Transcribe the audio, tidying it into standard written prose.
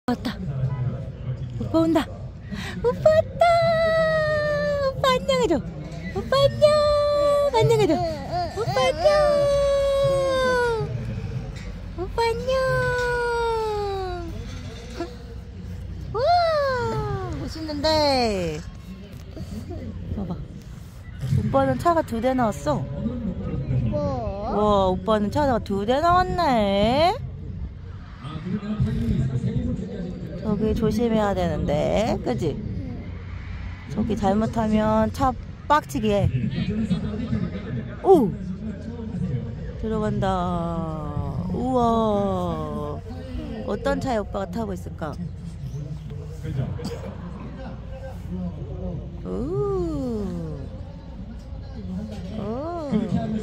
왔다. 오빠 온다. 오빠 왔다. 오빠 안녕해줘. 오빠 안녕. 안녕해줘. 오빠 안녕. 오빠 안녕. 와, 멋있는데. 봐봐. 오빠는 차가 2대 나왔어. 뭐? 와, 오빠는 차가 2대 나왔네. 저기 조심해야 되는데, 그지? 저기 잘못하면 차 빡치게 해. 오! 들어간다. 우와. 어떤 차에 오빠가 타고 있을까? 오. 오.